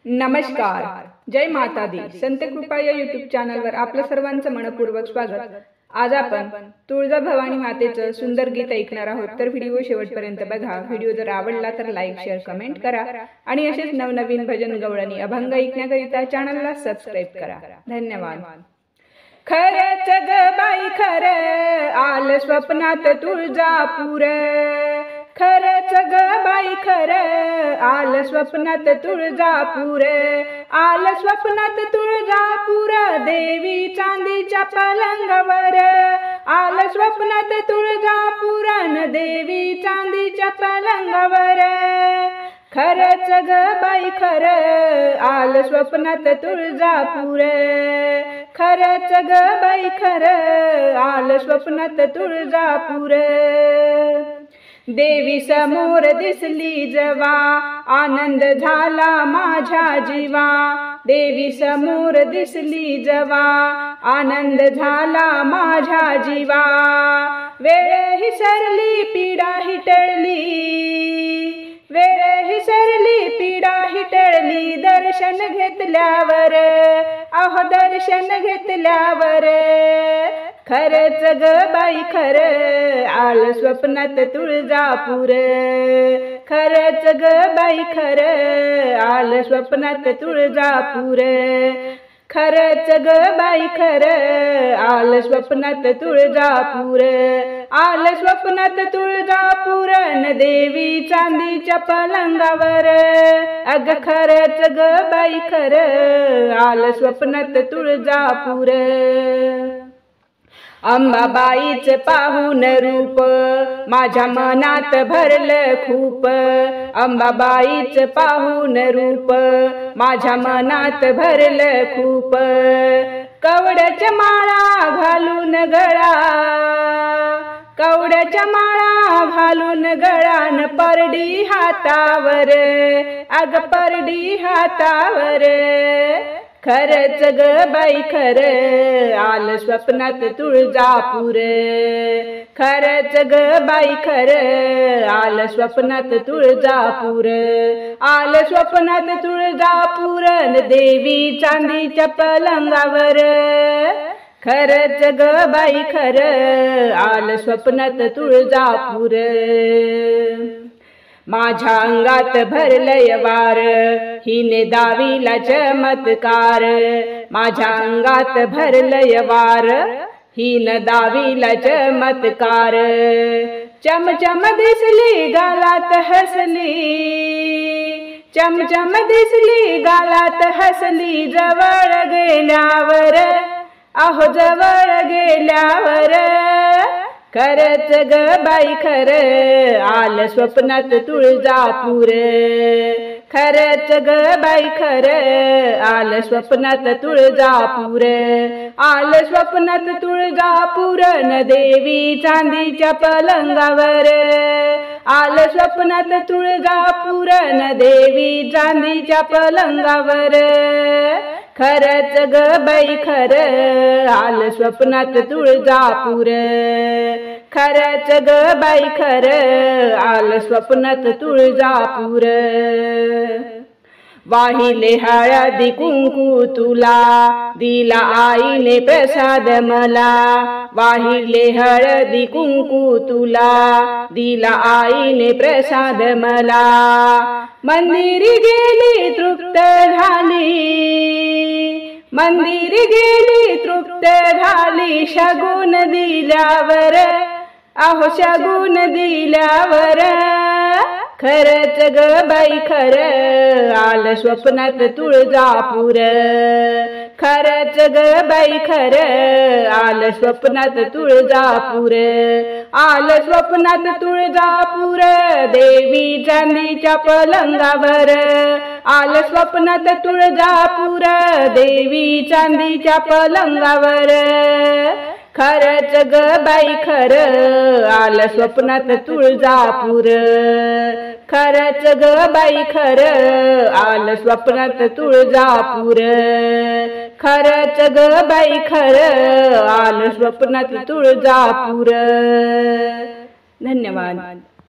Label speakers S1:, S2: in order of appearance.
S1: नमस्कार, जय माता दी. संत कृपा या यूट्यूब चॅनलवर आपलं सर्वांचं मनपूर्वक स्वागत. आज आपण तुळजाभवानी मातेचं सुंदर गीत ऐकणार आहोत. तर व्हिडिओ शेवटपर्यंत बघा. व्हिडिओ जर आवडला तर लाईक, शेअर, कमेंट करा आणि असेच नवनवीन भजन, गवळणी, अभंग ऐकण्याकरिता चॅनलला सबस्क्राईब करा. धन्यवाद. खरंच ग बाई खरं आलं स्वप्नात तुळजापूर. खरंच ग बाई खरं आलं स्वप्नात तुळजापूर. आलं स्वप्नात तुळजापूर देवी चांदीच्या पलंगावर. आलं स्वप्नात तुळजापूर देवी चांदीच्या पलंगावर. खरंच ग बाई खरं आलं स्वप्नात तुळजापूर. खरंच ग बाई खरं आलं स्वप्नात तुळजापूर. देवी समोर दिसली जवा आनंद झाला माझ्या जीवा. देवी समोर दिसली जवा आनंद झाला माझ्या जीवा. वेळ ही सरली पीडा ही टळली. वेळ ही सरली पीडा ही टळली. दर्शन घेतल्यावर अहो दर्शन घेतल्यावर. खरंच ग बाई खरं आलं स्वप्नात तुळजापूर. खरंच ग बाई खरं आलं स्वप्नात तुळजापूर. खरंच ग बाई खरं आलं स्वप्नात तुळजापूर. आलं स्वप्नात तुळजापूर न देवी चांदीच्या पलंगावर. अग खरंच ग बाई खरं आलं स्वप्नात तुळजापूर. अंबाबाईच पाहून रूप माझ्या मनात भरलं खूप. अंबाबाईच पाहून रूप माझ्या मनात भरलं खूप. कवड्याच्या माळा घालून गळा. कवड्याच्या माळा घालून गळान परडी हातावर. अग परडी हातावर. खरंच ग बाई खरं आलं स्वप्नात तुळजापूर. खरंच ग बाई खरं आलं स्वप्नात तुळजापूर. आलं स्वप्नात तुळजापूर देवी चांदीच्या पलंगावर. खरंच ग बाई खरं आलं स्वप्नात तुळजापूर. माझ्या अंगात भरलंय वार हिने दाविला चमत्कार. माझ्या अंगात भरलंय वार हिन दाविला चमत्कार. चमचम दिसली गालात हसली. चमचम दिसली गालात हसली. जवळ गेल्यावर अहो जवळ गेल्यावर. खरंच ग बाई खरं आलं स्वप्नात तुळजापूर. खरंच ग बाई खरं आलं स्वप्नात तुळजापूर. आलं स्वप्नात तुळजापूर न देवी चांदीच्या पलंगावर. आलं स्वप्नात तुळजापूर न देवी चांदीच्या पलंगावर. खरंच ग बाई खरं आलं स्वप्नात तुळजापूर. खरंच ग बाई खरं आलं स्वप्नात तुळजापूर. वाहिले हळदी कुंकू तुला दिला आईने प्रसाद मला. वाहिले हळदी कुंकू तुला दिला आईने प्रसाद मला. मंदिरी गेली तृप्त झाली. मंदिरी गेली तृप्त झाली. शगुन दिल्यावर अहो शगुन दिल्यावर. खरंच ग बाई खरं आलं स्वप्नात तुळजापूर. खरंच ग बाई खरं आलं स्वप्नात तुळजापूर. आलं स्वप्नात तुळजापूर देवी चांदीच्या पलंगावर. आलं स्वप्नात तुळजापूर देवी चांदीच्या पलंगावर. खरंच ग बाई खरं आलं स्वप्नात तुळजापूर. खरंच ग बाई खरं आलं स्वप्नात तुळजापूर. खरंच ग बाई खरं आलं स्वप्नात तुळजापूर. धन्यवाद.